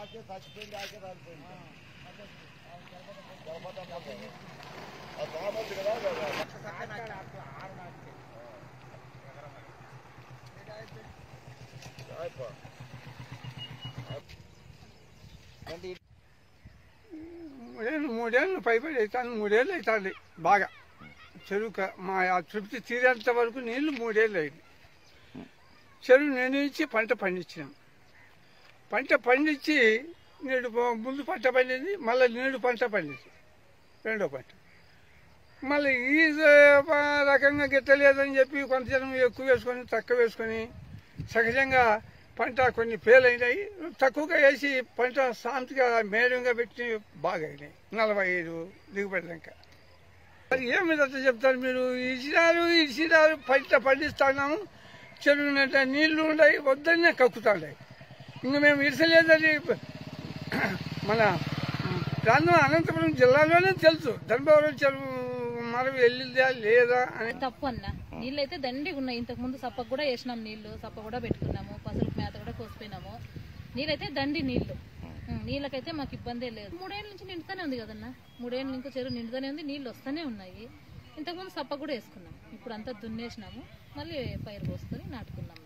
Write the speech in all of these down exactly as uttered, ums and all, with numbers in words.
మూడేళ్ళు మూడేళ్ళు పైపడి అవుతాను మూడేళ్ళు అవుతుంది బాగా చెరువు మా తృప్తి తీరేంత వరకు నీళ్లు మూడేళ్ళు అయింది. చెరువు నిర్ణయించి పంట పండించినాం. పంట పండించి నేడు ముందు పంట పండింది, మళ్ళీ నేడు పంట పండింది రెండో పంట. మళ్ళీ ఈ రకంగా గిట్టలేదని చెప్పి కొంత జనం ఎక్కువ వేసుకొని తక్కువ వేసుకొని సహజంగా పంట కొన్ని ఫెయిల్ అయినాయి. తక్కువగా వేసి పంట శాంతిగా మేడంగా పెట్టి బాగా అయినాయి. నలభై ఐదు దిగుబడి దాకా. మరి ఏమి చెప్తారు మీరు? ఇచ్చినారు ఇచ్చినారు పంట పండిస్తున్నాము, చెరువు నిండా నీళ్లు ఉన్నాయి, వద్దనే కక్కుతున్నాయి. ఇంకా మేము ఇరసలేదని మన ప్రాంతం అనంతపురం జిల్లాలోనే తెలుసు ధర్మవరం చెరువు మనం వెళ్ళిందా లేదా అని. తప్పు అన్న, నీళ్ళు అయితే దండిగా ఉన్నాయి. ఇంతకు ముందు సప్పకు కూడా వేసినాం నీళ్లు, సప్ప కూడా పెట్టుకున్నాము, పసులకు మేత కూడా కోసిపోయినాము. నీళ్ళైతే దండి నీళ్లు, నీళ్ళకైతే మాకు ఇబ్బందే లేదు. మూడేళ్ళ నుంచి నిండుతానే ఉంది కదన్నా, మూడేళ్ళ నుంచి చెరువు నిండుతానే ఉంది, నీళ్లు వస్తూనే ఉన్నాయి. ఇంతకుముందు సప్ప కూడా వేసుకున్నాం, ఇప్పుడు అంతా దున్నేసినాము, మళ్ళీ పైరు పోసుకొని నాటుకున్నాము.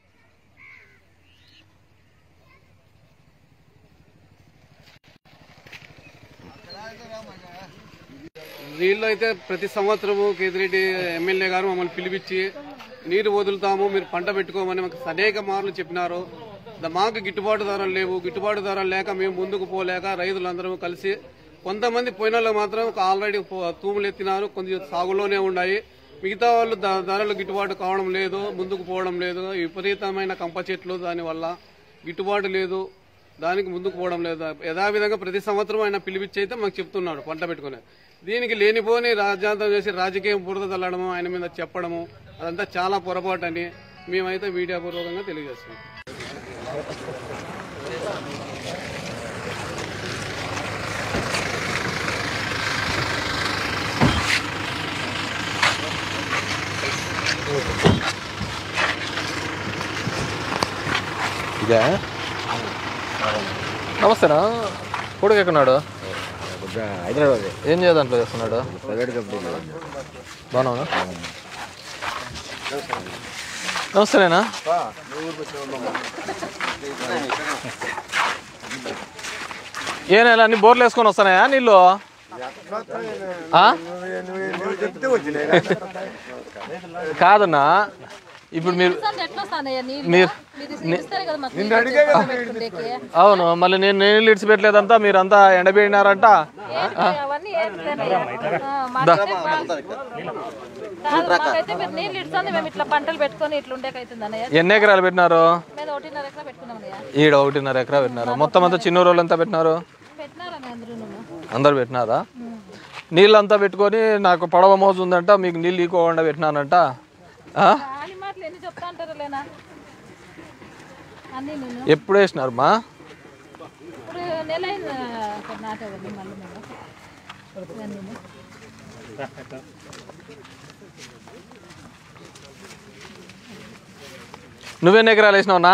నీళ్ళు అయితే ప్రతి సంవత్సరము కేతిరెడ్డి ఎమ్మెల్యే గారు మమ్మల్ని పిలిపించి నీరు వదులుతాము, మీరు పంట పెట్టుకోమని మాకు అనేక మార్లు చెప్పినారు. మాకు గిట్టుబాటు ధరలు లేవు, గిట్టుబాటు ధరలు లేక మేము ముందుకు పోలేక రైతులందరూ కలిసి కొంతమంది పోయిన వాళ్ళు మాత్రం ఆల్రెడీ తూములు ఎత్తినారు, కొంచెం సాగులోనే ఉన్నాయి. మిగతా వాళ్ళు ధరలు గిట్టుబాటు కావడం లేదు, ముందుకు పోవడం లేదు. విపరీతమైన కంప చెట్లు దానివల్ల గిట్టుబాటు లేదు, దానికి ముందుకు పోవడం లేదు. యథావిధంగా ప్రతి సంవత్సరం ఆయన పిలిపించి అయితే మాకు చెప్తున్నాడు పంట పెట్టుకునే. దీనికి లేనిపోని రాజ్యాంగం చేసి రాజకీయం బురద తల్లడము, ఆయన మీద చెప్పడము అదంతా చాలా పొరపాటు అని మేమైతే మీడియా పూర్వకంగా తెలియజేస్తున్నాం. ఇదే నమస్తేనా? కొడుకు ఎక్కడున్నాడు? హైదరాబాద్. ఏం చేయదంట్లో చేస్తున్నాడు? Private company. బాగున్నావునా? నమస్తేనా? ఏ నెల అన్ని బోర్లు వేసుకొని వస్తున్నాయా నీళ్ళు? కాదన్నా, ఇప్పుడు మీరు అవును, మళ్ళీ నేను నీళ్ళు ఇడిచిపెట్టలేదంతా మీరంతా ఎండబెట్టినారంట. ఎన్ని ఎకరాలు పెట్టినారు? ఈడ ఒకటిన్నర ఎకరా పెట్టినారు. మొత్తం అంతా చిన్న రోజులు అంతా పెట్టినారు, అందరు పెట్టినారా? నీళ్ళంతా పెట్టుకొని నాకు పడవ మోజు ఉందంట, మీకు నీళ్ళు ఈకోకుండా పెట్టినానంట. ఎప్పుడు వేసినారు మా? నువ్వెన్ని ఎకరాలు వేసినావునా?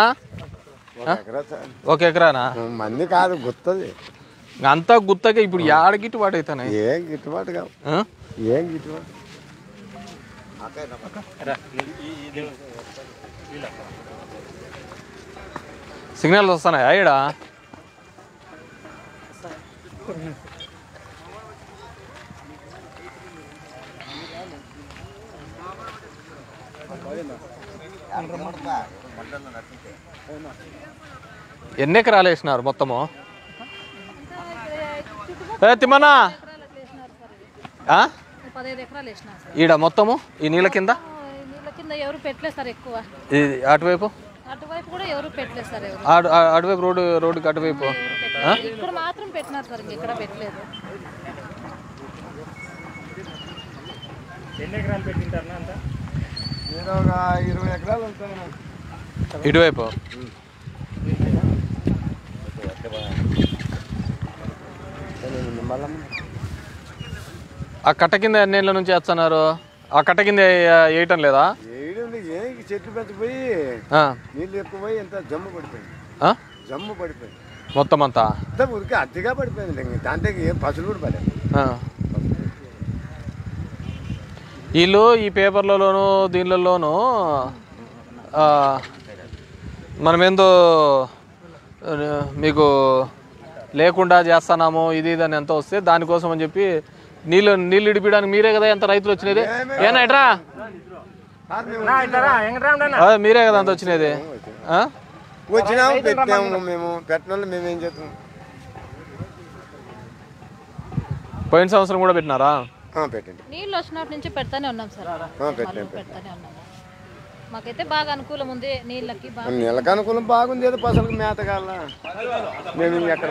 ఒక ఎకరానా? మంది కాదు, గుత్తది అంతా గుత్తగా. ఇప్పుడు ఏడ గిట్టుబాటు అవుతానే? ఏం గిట్టుబాటు కాదు, ఏం గిట్టుబాటు. సిగ్నల్స్ వస్తున్నాయా ఈడ? ఎన్ని ఎకరాలు వేసినారు మొత్తము? తిమ్మనా ఈడ మొత్తము ఈ నీళ్ళ కింద ఎవరు పెట్టలేదు సార్ ఎక్కువ. అటువైపు అటువైపు కూడా ఎవరు పెట్టలేదు సార్. అటువైపు రోడ్డు రోడ్డుకి అటువైపు ఇక్కడ మాత్రం పెట్టినారు సార్, ఇక్కడ పెట్టలేదు. ఎన్ని ఎకరాలు పెట్టింటారు అంత? నేను ఒక ఇరవై ఎకరాలు ఉంటాను ఇటువైపు. ఆ కట్ట కింద ఎన్ని ఏళ్ళ నుంచి వేస్తున్నారు? ఆ కట్ట కింద వేయటం లేదా? చెట్లు పెంచిపోయి నీళ్ళు ఎక్కువ పోయి ఎంత జమ్ము పడిపోయింది, జమ్ము పడిపోయింది. మొత్తం అంతా అంతా ఉరికి అద్దెగా పడిపోయింది. దాంట్లో ఏం పసులు కూడా పడలేదు. వీళ్ళు ఈ పేపర్లలోనూ దీనిలలోనూ మనమేందో మీకు లేకుండా చేస్తున్నాము ఇది ఇది అని ఎంత వస్తే దానికోసం అని చెప్పి నీళ్ళు నీళ్ళు ఇడిపించడానికి మీరే కదా ఎంత రైతులు వచ్చినది ఏనా ఎట్రా మీరే కదా అంత వచ్చినది వచ్చినాము పెట్టాము. మేము పెట్టిన మేము ఏం చేస్తాం? పోయిన సంవత్సరం కూడా పెట్టినారా? పెట్టండి. నీళ్ళు వచ్చినప్పటి నుంచి పెడతానే ఉన్నాం సార్, పెడతానే ఉన్నాము. మాకైతే బాగా అనుకూలం ఉంది నీళ్ళకి. నీళ్ళకి అనుకూలం బాగుంది. ఏదో పసలకు మేత కాల మేము ఎక్కడ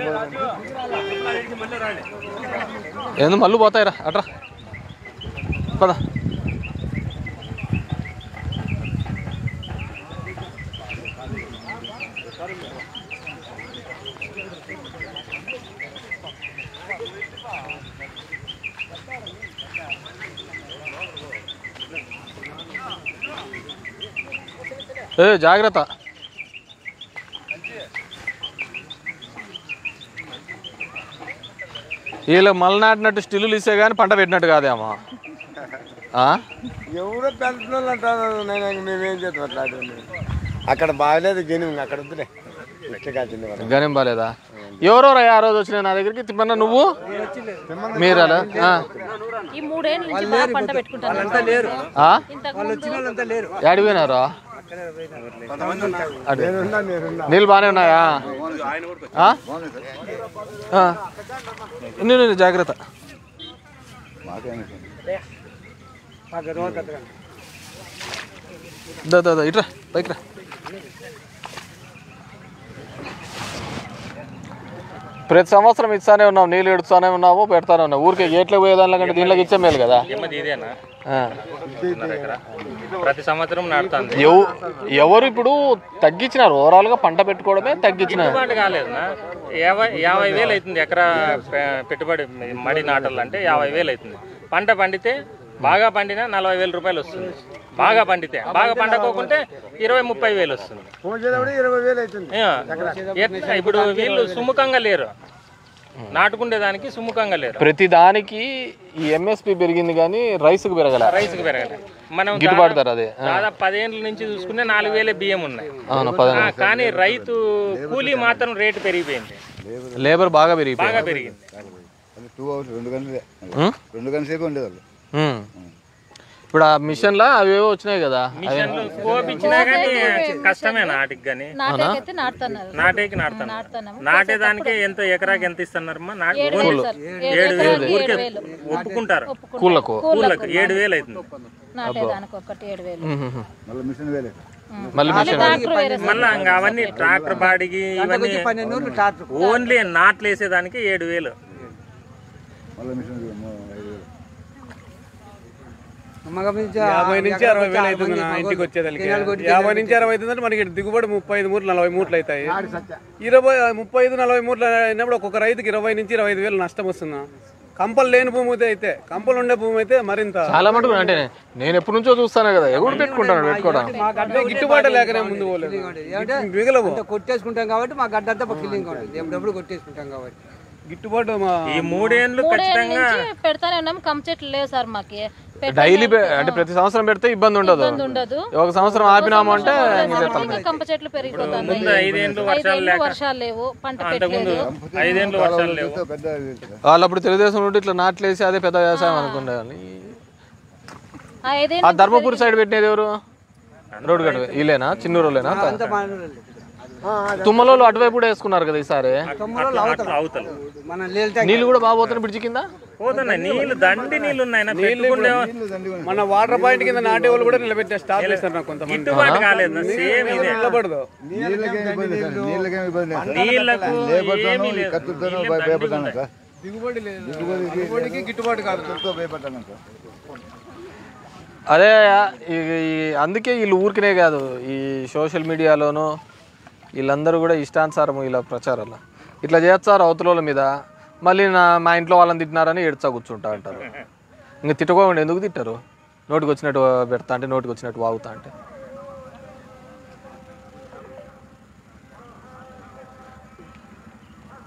ఏందో మళ్ళీ పోతాయిరా అట్రా పద. ఏ జాగ్రత్త. వీళ్ళు మలనాటినట్టు స్టిల్లులు ఇస్తే కానీ పంట పెట్టినట్టు కాదేమో. ఎవరో పెంచిన వాళ్ళు అంటారు. నేను మేమేం చేస్తాం అట్లా. అక్కడ బాగలేదు గని, అక్కడ వద్దులే. గనేం బాగాలేదా? ఎవరెవరు ఆ రోజు వచ్చినా నా దగ్గరికి? తిమ్మన్న నువ్వు మీరా? ఏడిపోయినారా? నీళ్ళు బాగానే ఉన్నాయా? నేను జాగ్రత్త. దా ఇట్రా పైకి రా. ప్రతి సంవత్సరం ఇస్తానే ఉన్నావు, నీళ్ళు ఇడుస్తానే ఉన్నావు, పెడతానే ఉన్నావు. ఊరికే గేట్లో పోయేదానిలో కంటే దీనిలోకి ఇచ్చే మేలు కదా. ప్రతి సంవత్సరం నాటుతాను. ఎవరు ఇప్పుడు తగ్గించినారు? ఓవరాల్ గా పంట పెట్టుకోవడమే తగ్గించినారు. కాలేదు, యాభై యాభై వేలు అవుతుంది ఎకరా పెట్టుబడి మడి నాటాలంటే యాభై వేలు అవుతుంది. పంట పండితే బాగా పండినా నలభై వేల రూపాయలు వస్తుంది. బాగా పండితే, బాగా పండకోకుంటే ఇరవై ముప్పై వేలు వస్తుంది. ఇప్పుడు వీళ్ళు సుముఖంగా లేరు, నాటుకుండే దానికి సుముఖంగా లేరు. ప్రతి దానికి ఈ ఎంఎస్పి పెరిగింది కానీ రైస్ కు పెరగల. రైస్ కు పెరగల. మనం గిట్టుబాటు ధర అదే దాదాపు పదేళ్ళ నుంచి చూసుకుంటే నాలుగు వేల బియ్యం ఉన్నాయి. కానీ రైతు కూలీ మాత్రం రేటు పెరిగిపోయింది. లేబర్ బాగా పెరిగిపోయింది. బాగా పెరిగింది. రెండు గంటల సేపు ఉండేవాళ్ళు. ఇప్పుడు ఆ మిషన్ లా అవేవో వచ్చినాయి కదా, మిషన్లు కోపించినా కానీ కష్టమే నాటికి. కానీ నాటేకి నాటుతాను. నాటేదానికి ఎంత ఎకరాకి ఎంత ఇస్తున్నారమ్మా? ఏడు వేలు ఊరికే ఒప్పుకుంటారు. కూలకు కూలకు ఏడు వేలు అవుతుంది. మళ్ళీ మళ్ళీ ఇంకా అవన్నీ ట్రాక్టర్ బాడీకి ఇవన్నీ ఓన్లీ నాట్లు వేసేదానికి ఏడు వేలు. యాభై నుంచి అరవై వేలు అవుతుంది ఇంటికి వచ్చేదానికి. యాభై నుంచి అరవై అవుతుందంటే మనకి దిగుబడి ముప్పై ఐదు మూట్లు నలభై మూట్లు అవుతాయి. ఇరవై ముప్పై ఐదు నలభై మూట్లు అయినప్పుడు ఒక్కొక్క రైతుకి ఇరవై నుంచి ఇరవై ఐదు వేలు నష్టం వస్తున్నా. కంపలు లేని భూమి అయితే అయితే కంపలు ఉండే భూమి అయితే మరింత చాలా మటుకు. అంటే నేను ఎప్పటి నుంచో చూస్తాను కదా, ఎవరు పెట్టుకుంటాను పెట్టుకోవడం గిట్టుబాటు లేకనే ముందు పోలేదు. మిగలవు కొట్టేసుకుంటాం కాబట్టి మా గడ్డ అంతా ఫీలింగ్ ఉంటుంది. ఎప్పుడెప్పుడు కొట్టేసుకుంటాం కాబట్టి గిట్టుబాటు. ఈ మూడేళ్ళు ఖచ్చితంగా పెడతానే ఉన్నాం. కమ్ చెట్లు లేవు సార్ మాకి. డైలీ అంటే ప్రతి సంవత్సరం పెడితే ఇబ్బంది ఉండదు. ఒక సంవత్సరం ఆపినాము అంటే కంప చెట్లు పెరిగిపోతాయి. వర్షాలు లేవు, పంట పెట్టలేదు. ఐదేళ్ళు వర్షాలు లేవు. వాళ్ళు అప్పుడు తెలుగుదేశం నుండి ఇట్లా నాట్లేసి అదే పెద్ద వ్యవసాయం అనుకునే. ఆ ధర్మపురి సైడ్ పెట్టినది ఎవరు? రోడ్డు గడ్డ వీళ్ళేనా? చిన్నూరులేనా? తుమ్మలో అటువైపు కూడా వేసుకున్నారు కదా ఈసారి. నీళ్ళు కూడా బాగా పోతున్నాయి బ్రిడ్జి కింద. పోతున్నాయి నీళ్ళు, దండి నీళ్ళు ఉన్నాయి. మన వాటర్ పాయింట్ కింద నాటే వాళ్ళు కూడా నిలబెట్టే స్టాప్ చేస్తారు. కొంతమంది గిట్టుబాటు కాలేదు. సేమ్ ఇదే నిలబడదు. దిగుబడి లేదు, దిగుబడికి గిట్టుబాటు కాదు. అదే అందుకే వీళ్ళు ఊరికినే కాదు, ఈ సోషల్ మీడియాలోనూ వీళ్ళందరూ కూడా ఇష్టానుసారం ఇలా ప్రచారాలు ఇట్లా చేస్తారు అవతల మీద. మళ్ళీ నా మా ఇంట్లో వాళ్ళని తిట్టినారని ఏడ్చా కూర్చుంటా అంటారు. ఇంకా తిట్టుకోకుండా ఎందుకు తిట్టారు? నోటికి వచ్చినట్టు పెడతా అంటే, నోటికి వచ్చినట్టు వాగుతా అంటే.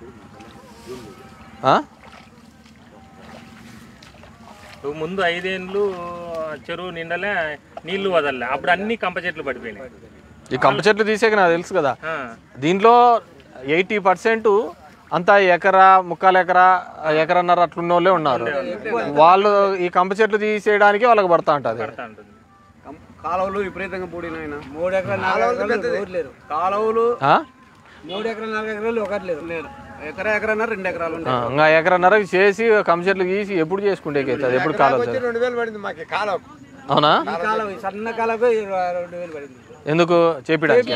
ముందు ఐదేళ్ళు చెరువు నిండలే నీళ్లు వదలలే, అప్పుడు అన్ని కంప చెట్లు పడిపోయినాయి. ఈ కంప చెట్లు తీసేక నాకు తెలుసు కదా, దీంట్లో ఎయిటీ పర్సెంట్ అంతా ఎకరా ముక్కాలు ఎకరా ఎకరన్నర అట్లున్న వాళ్ళే ఉన్నారు. వాళ్ళు ఈ కంప చెట్లు తీసేయడానికి వాళ్ళకి పడతా ఉంటుంది. కాలువలు విపరీతంగా పూడినాయన, మూడు ఎకరాలు నాలుగు లేరు కాలువలు, మూడు ఎకరాలు నాలుగు ఎకరాలు ఒకటి లేరు లేరు ఎకరా ఎకరన్నర రెండు ఎకరాలు ఇంకా ఎకరన్నర చేసి కంప చెట్లు గీసి ఎప్పుడు చేసుకుంటే ఎప్పుడు కాలం రెండు వేలు పడింది మాకు కాలం. అవునా? కాలం సన్న కాలకు రెండు వేలు పడింది. ఎందుకు చేపిడానికి?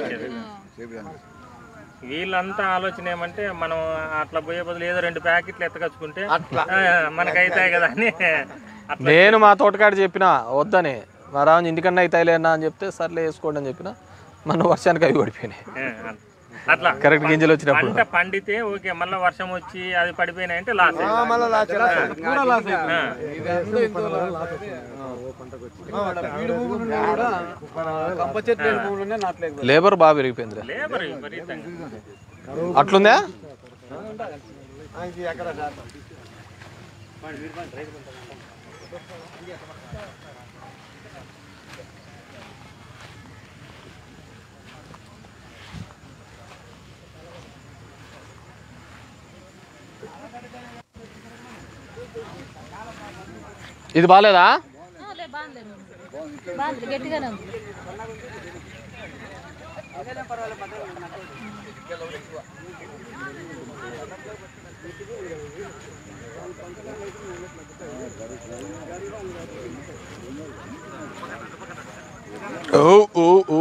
వీళ్ళంతా ఆలోచన ఏమంటే మనం అట్లా పోయే బదులు ఏదో రెండు ప్యాకెట్లు ఎత్తకచ్చుకుంటే మనకైతాయి కదా అని. నేను మా తోటకాడ చెప్పిన వద్దని, మా రాజు ఇంటికన్నా అవుతాయిలేనా అని చెప్తే సర్లే వేసుకోండి అని చెప్పిన, మన వర్షానికి అవి పడిపోయినాయి. అట్లా కరెక్ట్ గింజలు వచ్చినప్పుడు పంట పండితే ఓకే, మళ్ళీ వర్షం వచ్చి అది పడిపోయినాయి అంటే లాస్. లేబర్ బాగా పెరిగిపోయింది. లేబర్ విపరీతంగా అట్లుందా? ఇది బాగాలేదా? గట్టిగానే ఉంది. ఓ ఓ ఓ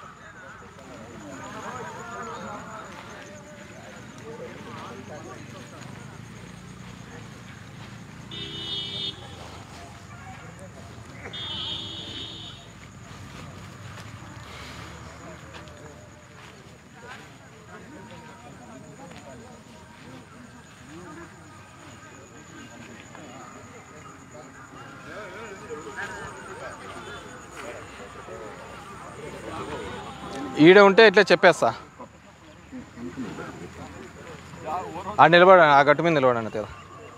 ఈడ ఉంటే ఇట్లా చెప్పేస్తా. ఆ నిలబడ, ఆ గట్టు మీద నిలబడండి కదా.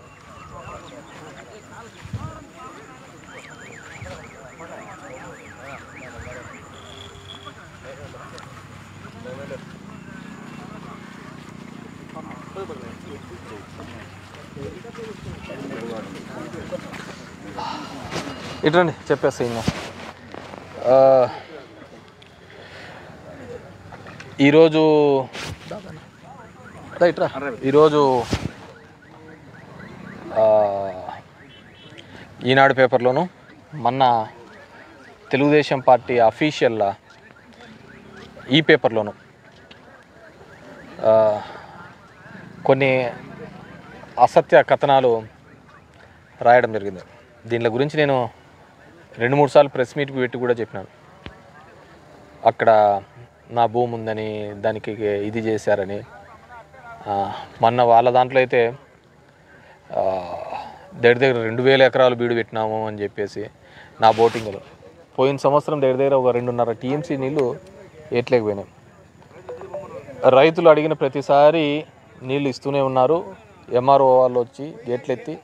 ఇట్రండి చెప్పేస్తా. ఇంకా ఈరోజు ఇట్రా ఈరోజు ఈనాడు పేపర్లోను మొన్న తెలుగుదేశం పార్టీ అఫీషియల్ ఈ పేపర్లోను కొన్ని అసత్య కథనాలు రాయడం జరిగింది. దీనిల గురించి నేను రెండు మూడు సార్లు ప్రెస్ మీట్కి పెట్టి కూడా చెప్పినాను. అక్కడ నా భూమి ఉందని, దానికి ఇది చేశారని. మొన్న వాళ్ళ దాంట్లో అయితే దగ్గర దగ్గర రెండు వేల ఎకరాలు బీడు పెట్టినాము అని చెప్పేసి నా బోటింగ్లో. పోయిన సంవత్సరం దగ్గర దగ్గర ఒక రెండున్నర టీఎంసీ నీళ్ళు ఏట్లేకపోయినాయి. రైతులు అడిగిన ప్రతిసారి నీళ్ళు ఇస్తూనే ఉన్నారు. ఎంఆర్ఓ వాళ్ళు వచ్చి గేట్లెత్తి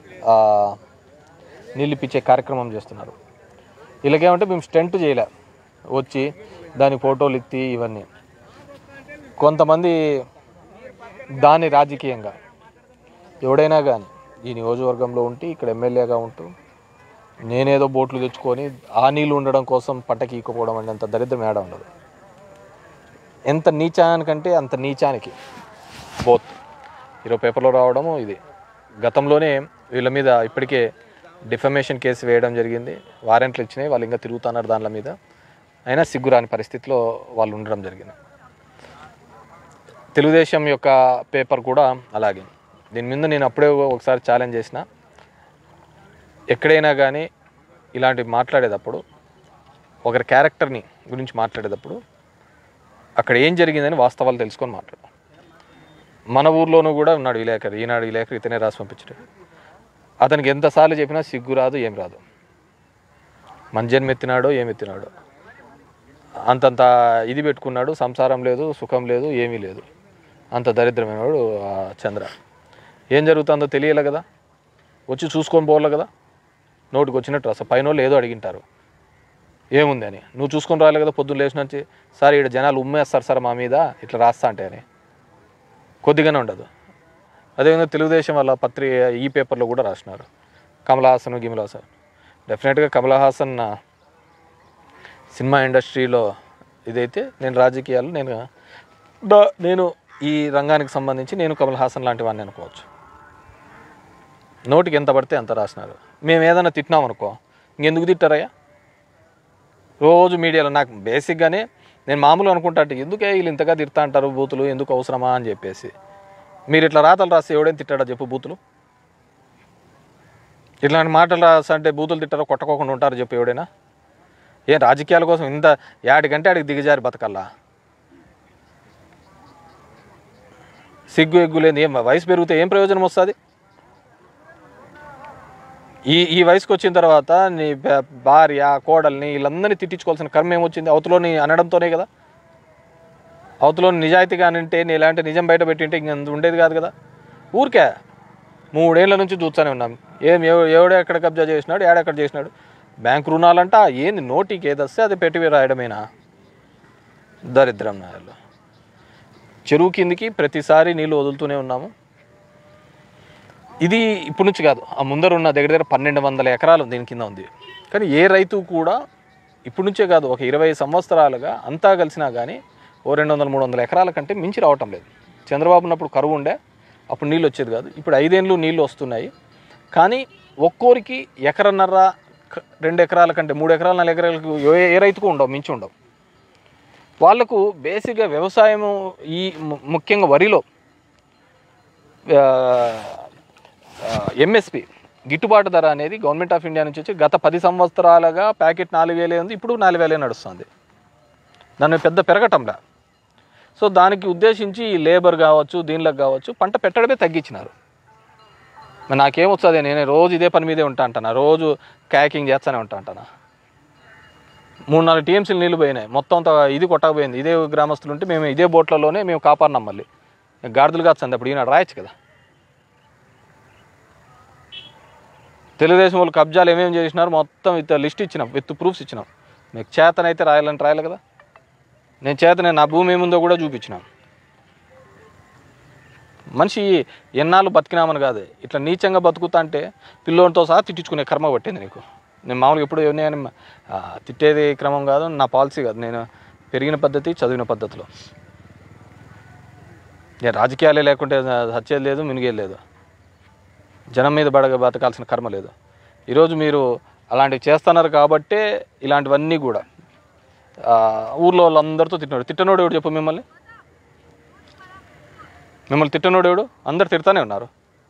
నీళ్ళు ఇప్పించే కార్యక్రమం చేస్తున్నారు. వీళ్ళకేమంటే మేము స్టెంట్ చేయలే, వచ్చి దాని ఫోటోలు ఎత్తి ఇవన్నీ. కొంతమంది దాని రాజకీయంగా ఎవడైనా కానీ ఈ నియోజకవర్గంలో ఉండి ఇక్కడ ఎమ్మెల్యేగా ఉంటూ నేనేదో బోట్లు తెచ్చుకొని ఆ నీళ్ళు ఉండడం కోసం పట్టకి ఈకపోవడం అంటే అంత దరిద్రం ఏడా ఉండదు. ఎంత నీచానికంటే అంత నీచానికి బోత్ ఈరోజు పేపర్లో రావడము ఇది. గతంలోనే వీళ్ళ మీద ఇప్పటికే డిఫమేషన్ కేసు వేయడం జరిగింది. వారెంట్లు ఇచ్చినాయి, వాళ్ళు ఇంకా తిరుగుతున్నారు దానిల మీద. అయినా సిగ్గురాని పరిస్థితిలో వాళ్ళు ఉండడం జరిగింది. తెలుగుదేశం యొక్క పేపర్ కూడా అలాగే. దీని మీద నేను అప్పుడే ఒకసారి ఛాలెంజ్ చేసిన, ఎక్కడైనా కానీ ఇలాంటివి మాట్లాడేటప్పుడు, ఒకరి క్యారెక్టర్ని గురించి మాట్లాడేటప్పుడు అక్కడ ఏం జరిగిందని వాస్తవాలు తెలుసుకొని మాట్లాడు. మన ఊర్లోనూ కూడా ఉన్నాడు విలేకరు, ఈనాడు విలేకరు, ఇతనే రాసి పంపించాడు. అతనికి ఎంతసార్లు చెప్పినా సిగ్గు రాదు, ఏం రాదు. మంజన్ ఎత్తినాడో ఏమెత్తినాడో అంతంత ఇది పెట్టుకున్నాడు. సంసారం లేదు, సుఖం లేదు, ఏమీ లేదు. అంత దరిద్రమైన వాడు చంద్ర. ఏం జరుగుతుందో తెలియలే కదా, వచ్చి చూసుకొని పోలే కదా. నోటికి వచ్చినట్టు అసలు పైన వాళ్ళు ఏదో అడిగింటారు ఏముంది అని, నువ్వు చూసుకొని రాలే కదా. పొద్దున్న లేచినొచ్చి సార్ ఇక్కడ జనాలు ఉమ్మేస్తారు సార్ మా మీద ఇట్లా రాస్తా అంటే అని కొద్దిగానే ఉండదు. అదేవిధంగా తెలుగుదేశం వాళ్ళ పత్రిక ఈ పేపర్లో కూడా రాసినారు కమల్ హాసన్ గిమల్ హాసన్. డెఫినెట్గా కమల్ హాసన్ సినిమా ఇండస్ట్రీలో ఇదైతే, నేను రాజకీయాలు నేను నేను ఈ రంగానికి సంబంధించి నేను కమల్ హాసన్ లాంటి వాడిని అనుకోవచ్చు. నోటికి ఎంత పడితే అంత రాసినారు. మేము ఏదైనా తిట్టినాం అనుకో, ఇంకెందుకు తిట్టారయ్యా రోజు మీడియాలో. నాకు బేసిక్గానే నేను మామూలు అనుకుంటా అంటే ఎందుకే వీళ్ళు ఇంతగా తిడతా అంటారు బూతులు, ఎందుకు అవసరమా అని చెప్పేసి. మీరు ఇట్లా రాతలు రాస్తే ఎవడేం తిట్టాడో చెప్పు బూతులు. ఇట్లాంటి మాటలు రాస్తా అంటే బూతులు తిట్టారో కొట్టకోకుండా ఉంటారో చెప్పు ఎవడైనా. ఏం రాజకీయాల కోసం ఇంత యాడికంటే ఆడికి దిగజారి బతకల్లా. సిగ్గు ఎగ్గు లేదు. ఏం వయసు పెరిగితే ఏం ప్రయోజనం వస్తుంది? ఈ ఈ వయసుకు వచ్చిన తర్వాత నీ భార్య కోడల్ని వీళ్ళందరినీ తిట్టించుకోవాల్సిన కర్మ ఏమొచ్చింది? అవతలోని అనడంతోనే కదా. అవతలోని నిజాయితీగా అంటే నీ ఇలాంటి నిజం బయట పెట్టింటే ఇంక ఉండేది కాదు కదా. ఊరికే మూడేళ్ల నుంచి చూస్తూనే ఉన్నాం. ఏం ఎవడో ఎక్కడ కబ్జా చేసినాడు, ఏడెక్కడ చేసినాడు. బ్యాంకు రుణాలంట ఏంది, నోటికి ఏదొస్తే అది పెట్టి రాయడమేనా దరిద్రం నాయలు. చెరువు కిందికి ప్రతిసారి నీళ్ళు వదులుతూనే ఉన్నాము. ఇది ఇప్పటి నుంచి కాదు, ఆ ముందరున్న దగ్గర దగ్గర పన్నెండు వందల ఎకరాలు దీని కింద ఉంది. కానీ ఏ రైతు కూడా ఇప్పటి నుంచే కాదు, ఒక ఇరవై సంవత్సరాలుగా అంతా కలిసినా కానీ ఓ రెండు వందల మూడు వందల ఎకరాల కంటే మించి రావటం లేదు. చంద్రబాబు ఉన్నప్పుడు కరువు ఉండే, అప్పుడు నీళ్ళు వచ్చేది కాదు. ఇప్పుడు ఐదేళ్ళు నీళ్ళు వస్తున్నాయి. కానీ ఒక్కోరికి ఎకరన్నర రెండు ఎకరాల కంటే మూడు ఎకరాల నాలుగు ఎకరాలకు ఏ ఏ రైతుకు ఉండవు, మించి ఉండవు. వాళ్లకు బేసిక్గా వ్యవసాయము ఈ ముఖ్యంగా వరిలో ఎంఎస్పి గిట్టుబాటు ధర అనేది గవర్నమెంట్ ఆఫ్ ఇండియా నుంచి వచ్చి గత పది సంవత్సరాలుగా ప్యాకెట్ నాలుగు వేలే ఉంది, ఇప్పుడు నాలుగు వేలే నడుస్తుంది. దాన్ని పెద్ద పెరగటంలా. సో దానికి ఉద్దేశించి ఈ లేబర్ కావచ్చు దీనిలోకి కావచ్చు పంట పెట్టడమే తగ్గించినారు. నాకేమొస్తుంది, నేను రోజు ఇదే పని మీదే ఉంటా అంటానా, రోజు క్యాకింగ్ చేస్తూనే ఉంటా అంటానా. మూడు నాలుగు టీఎంసీలు నీళ్ళు పోయినాయి, మొత్తం అంతా ఇది కొట్టకపోయింది. ఇదే గ్రామస్తులు ఉంటే మేము ఇదే బోట్లలోనే మేము కాపాడినాం. మళ్ళీ గాడిదలు కాస్తుంది అప్పుడు ఈనాడు రాయచ్చు కదా. తెలుగుదేశం వాళ్ళు కబ్జాలు ఏమేమి చేసినారు మొత్తం విత్ లిస్ట్ ఇచ్చినాం, విత్ ప్రూఫ్స్ ఇచ్చినాం. మీకు చేతనైతే రాయాలంటే రాయాలి కదా. నేను చేతనే నా భూమి ఏముందో కూడా చూపించినాను. మనిషి ఎన్నాళ్ళు బతికినామని కాదు, ఇట్లా నీచంగా బతుకుతా అంటే పిల్లోనితో సహా తిట్టించుకునే కర్మ పట్టింది నీకు. నేను మామూలుగా ఎప్పుడు నేను తిట్టేది క్రమం కాదు, నా పాలసీ కాదు. నేను పెరిగిన పద్ధతి, చదివిన పద్ధతిలో. నేను రాజకీయాలే లేకుంటే హత్యేది లేదు, మినిగేది లేదు. జనం మీద బడగ బతకాల్సిన కర్మ లేదు. ఈరోజు మీరు అలాంటివి చేస్తున్నారు కాబట్టే ఇలాంటివన్నీ కూడా ఊర్లో వాళ్ళందరితో తిట్టినాడు. తిట్టనోడు ఎవడు చెప్పు మిమ్మల్ని? మిమ్మల్ని తిట్టనోడు ఎవడు? అందరు తిడతానే ఉన్నారు.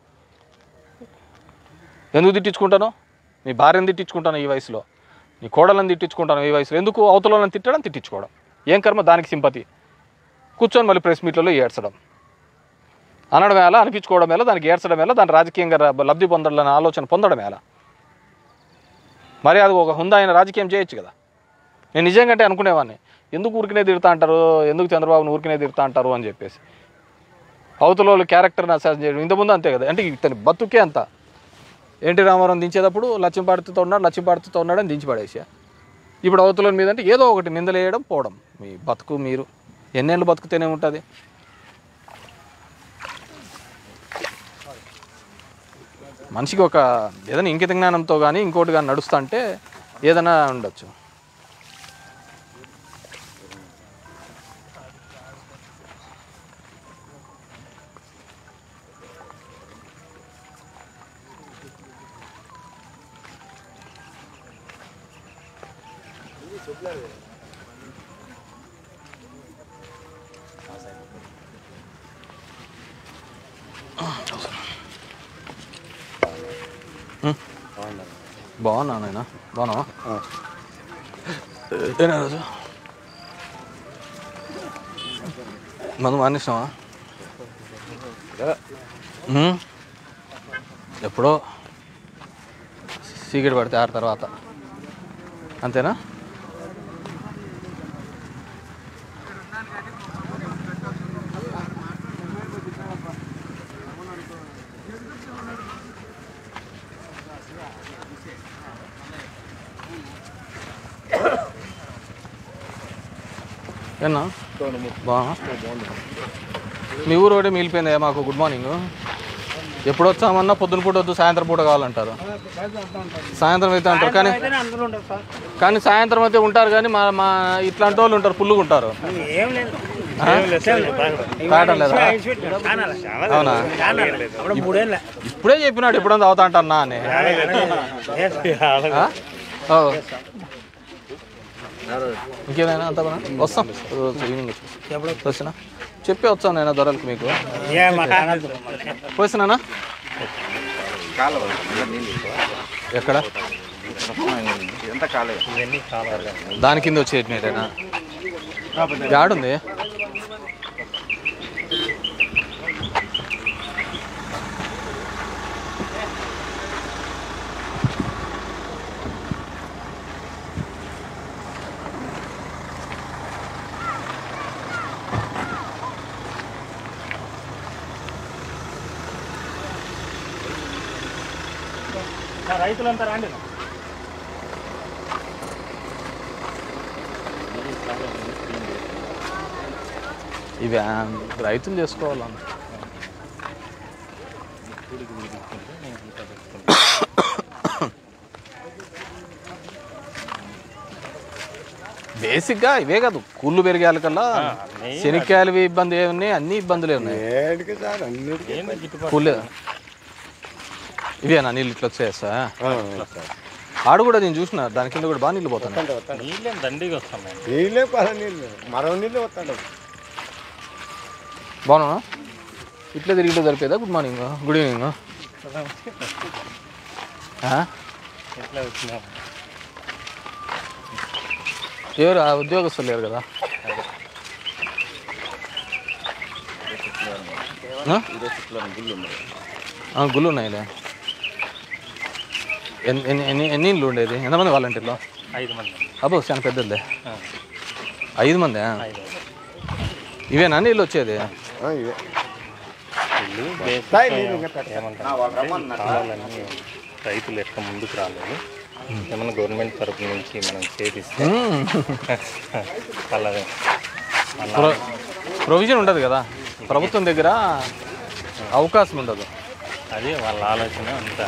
ఎందుకు తిట్టించుకుంటాను? నీ భార్యను తిట్టించుకుంటాను ఈ వయసులో, నీ కోడలను తిట్టించుకుంటాను ఈ వయసులో. ఎందుకు? అవతలను తిట్టడం, తిట్టించుకోవడం. ఏం కర్మ? దానికి సింపతి. కూర్చొని మళ్ళీ ప్రెస్ మీట్లలో ఏడ్చడం, అనడం ఎలా, అనిపించుకోవడం ఎలా, దానికి ఏడ్చడం ఎలా, దాని రాజకీయంగా లబ్ధి పొందడాలని ఆలోచన పొందడం ఎలా? మరి అది ఒక హుందా అయిన రాజకీయం చేయొచ్చు కదా. నేను నిజంగా అనుకునేవాడిని, ఎందుకు ఊరికినే తిడతా అంటారు, ఎందుకు చంద్రబాబుని ఊరికినే తిడతా అంటారు అని చెప్పేసి. అవతల వాళ్ళు క్యారెక్టర్ని అసెస్ చేయడం ఇంతకుముందు అంతే కదా. అంటే ఇతని బతుకే అంత. ఎన్టీ రామారావు దించేటప్పుడు లక్ష్మీపార్తితో ఉన్నాడు, లక్ష్మీపార్తితో ఉన్నాడని దించి పడేసా. ఇప్పుడు అవతల మీద అంటే ఏదో ఒకటి నిందలేయడం, పోవడం. మీ బతుకు మీరు ఎన్నేళ్ళు బతుకుతూనే ఉంటుంది. మనిషికి ఒక ఏదైనా ఇంకిత జ్ఞానంతో కానీ ఇంకోటి కానీ నడుస్తా అంటే ఏదైనా ఉండొచ్చు. బాగున్నా నాయన, బాగున్నావా? ఏనా రోజు మందు మానేసినావా? ఎప్పుడో సీక్రెట్ పడితే ఆరు తర్వాత అంతేనా? ఏనా బా మీ ఊరు ఒకటి మిగిలిపోయింది మాకు. Good morning. ఎప్పుడు వచ్చామన్నా పొద్దున పూట వద్దు, సాయంత్రం పూట కావాలంటారు. సాయంత్రం అయితే అంటారు కానీ కానీ సాయంత్రం అయితే ఉంటారు కానీ మా మా ఇట్లాంటి వాళ్ళు ఉంటారు, పుల్లుగా ఉంటారు. తాగటం లేదా? అవునా? ఇప్పుడే చెప్పినాడు ఎప్పుడంతా అవుతా అంటన్నా అని. ఇంకేమైనా అంతా వస్తాం ఈవినింగ్ వచ్చినా చెప్పి వచ్చాను నేను ధరలకు మీకు. పోసినానా ఎక్కడ దాని కింద వచ్చేటినేటేనా? యాడుంది? రైతులంతా రండి. ఇవి రైతులు చేసుకోవాలన్న. బేసిక్గా ఇవే కాదు, కూళ్ళు పెరిగాలి కల్లా శనిక్కాయలు ఇబ్బంది ఏమున్నాయి, అన్ని ఇబ్బందులే ఉన్నాయి. కూలే ఇవేనా నీళ్ళు ఇట్లా వచ్చేస్తా? ఆడు కూడా నేను చూసిన దాని కింద కూడా బాగా నీళ్ళు పోతాను. బాగున్నా? ఇట్లా తిరిగితే సరిపోయేదా? Good morning, good evening. ఎవరు ఆ ఉద్యోగస్తులు లేరు కదా? గుళ్ళు ఉన్నాయిలే. ఎన్ని ఎన్ని ఎన్ని ఇళ్ళు ఉండేది? ఎంతమంది వాలంటీర్లో? ఐదు మంది. అబ్బో చాలా పెద్దదే. ఐదు మంది? ఇవేనా నీళ్ళు వచ్చేది? రైతులు ఎక్కడ ముందుకు రాలేదు, ఏమన్నా గవర్నమెంట్ తరపు నుంచి మనం చేపిస్తే ప్రొవిజన్ ఉండదు కదా ప్రభుత్వం దగ్గర, అవకాశం ఉండదు. అదే వాళ్ళ ఆలోచన అంతా.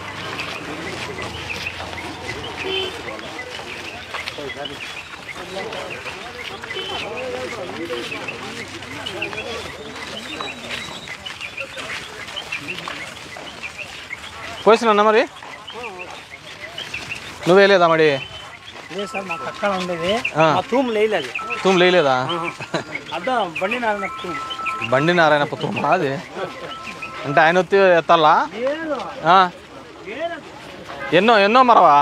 పోసినా మరి నువ్వు వేయలేదా మరి? తూము లేయలేదా? బండి నారాయణప్ప తూమా అది? అంటే ఆయన వచ్చి ఎత్తాలా? ఎన్నో ఎన్నో మరవా?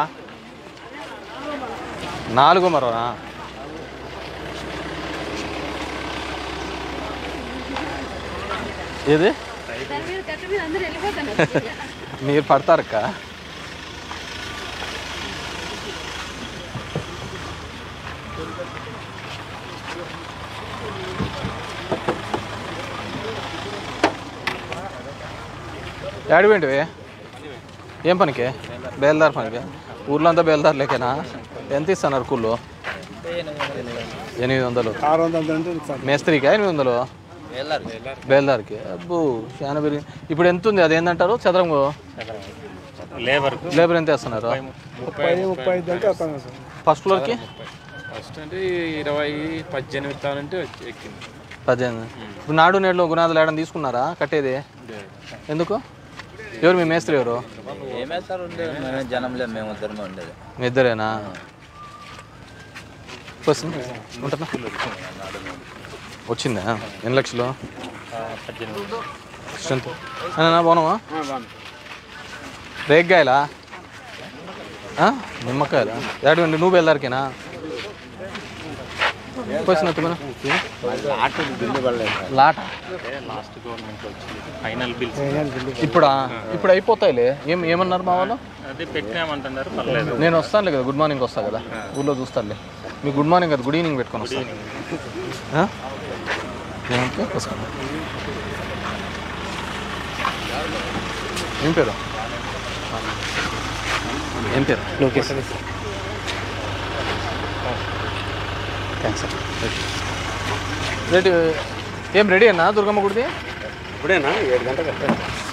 నాలుగో మరవా? ఏది మీరు పడతారక్క? ఏడిపోయింటివి? ఏం పనికి? బేల్దార్ పనికి. ఊర్లో అంతా బేల్దార్ లేకేనా? ఎంత ఇస్తున్నారు కూళ్ళు? ఎనిమిది వందలు మేస్త్రికి, ఎనిమిది వందలు బేల్దార్కి. అబ్బో చాలా పెరిగి. ఇప్పుడు ఎంత ఉంది? అది ఏంటంటారు చదరం? లేబర్ లేబర్ ఎంత వేస్తున్నారు? ఫస్ట్ ఫ్లోర్కి ఇరవై పద్దెనిమిది తానంటే పద్దెనిమిది. ఇప్పుడు నాడు నేడులో గుణాదులు ఏడని తీసుకున్నారా కట్టేది? ఎందుకు? ఎవరు మీ మేస్త్రి? ఎవరు? మీ ఇద్దరేనా? ఉంటుందా? వచ్చిందా? ఎన్ని లక్షలు స్ట్రెంత్? బాగున్నావా? రేగ్గాయలా? నిమ్మకాయలా? ఏడు నువ్వు బయలుదేరికేనా? లాట ఇప్పుడా? ఇప్పుడు అయిపోతాయిలే. ఏం ఏమన్నారు మా వాళ్ళు? నేను వస్తానులే కదా, గుడ్ మార్నింగ్ వస్తా కదా, ఊళ్ళో చూస్తానులే. మీకు గుడ్ మార్నింగ్ కదా, గుడ్ ఈవినింగ్ పెట్టుకొని వస్తాను. ఏం పేరు? ఏం పేరు? లోకేష్. Thanks sir. రెడీ ఏం రెడీ అన్నా దుర్గమ్మ గుడిది ఇప్పుడేనా ఏడు గంటలకు